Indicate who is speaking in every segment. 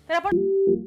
Speaker 1: तर आपण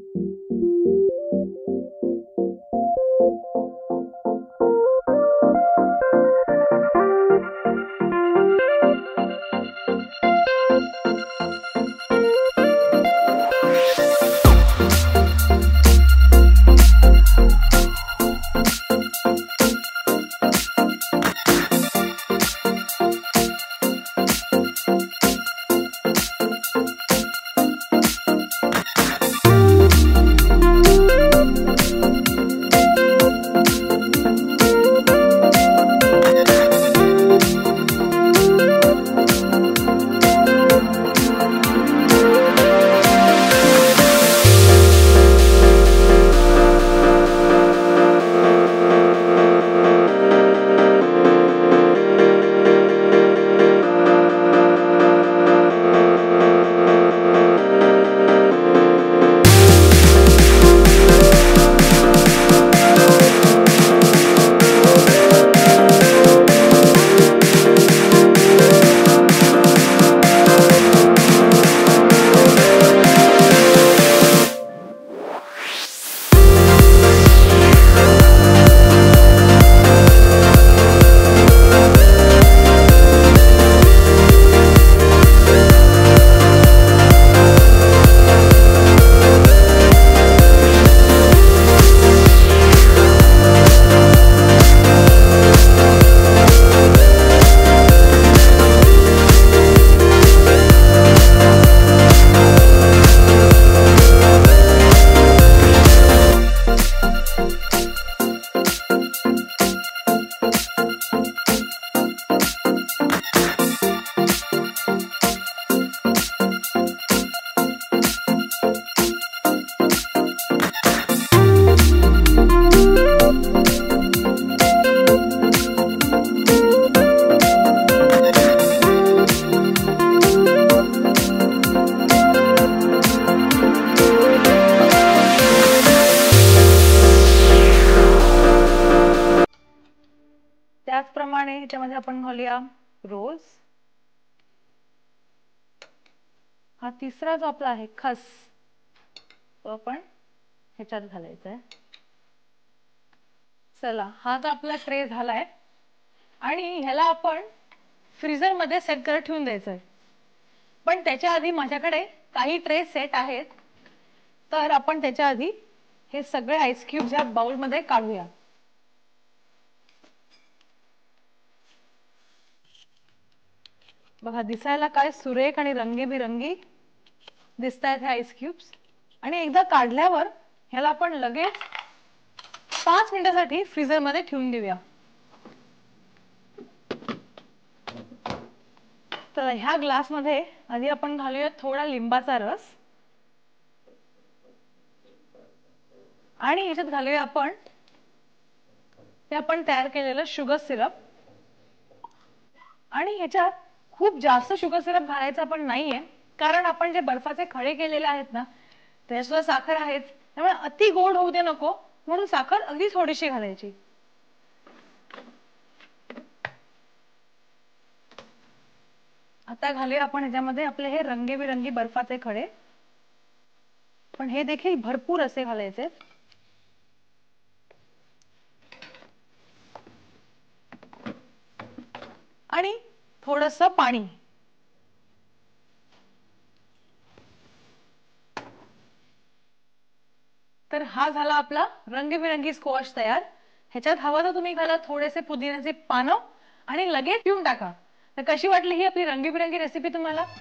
Speaker 1: त्याचप्रमाणे ह्याच्यामध्ये आपण घालूया रोज. हा तिसरा जो आपला आहे खस, तो आपण ह्याच्यात घालायचा आहे. चला, हा तर आपला ट्रे झालाय आणि ह्याला आपण फ्रीझर मध्ये सेट करत ठेवून द्यायचंय. पण त्याच्या आधी माझ्याकडे काही ट्रे सेट आहेत, तर आपण त्याच्या आधी हे सगळे आईस क्यूब्स या बाउल मध्ये काढूया. बघा, दिसायला काय सुरेख आणि रंगीबिरंगी दिसतायत हे आईस क्यूब्स. आणि एकदा काढल्यावर ह्याला आपण लगेच 5 मिनिटांसाठी फ्रीझर मध्ये ठेवून देऊया. तर ह्या ग्लास मध्ये आधी आपण घालूया थोडा लिंबाचा रस आणि ह्याच्यात घालूया आपण ते आपण तयार केलेलं शुगर सिरप. आणि ह्याच्यात खूप जास्त शुगर सिरप घालायचा पण नाहीये, कारण आपण जे बर्फाचे खडे केलेले आहेत ना, त्याच्यात साखर आहेच, त्यामुळे अति गोड होऊ दे नको, म्हणून साखर अगदी थोडीशी घालायची. आता घालूया आपण ह्याच्यामध्ये आपले हे रंगीबिरंगी बर्फाचे खडे, पण हे देखील भरपूर असे घालायचे. आणि थोडंसं पाणी. तर हा झाला आपला रंगीबिरंगी स्क्वॉश तयार. ह्याच्यात हवं तर तुम्ही घाला थोडेसे पुदिन्याचे पानं आणि लगेच पिऊन टाका. तर कशी वाटली ही आपली रंगीबिरंगी रेसिपी तुम्हाला?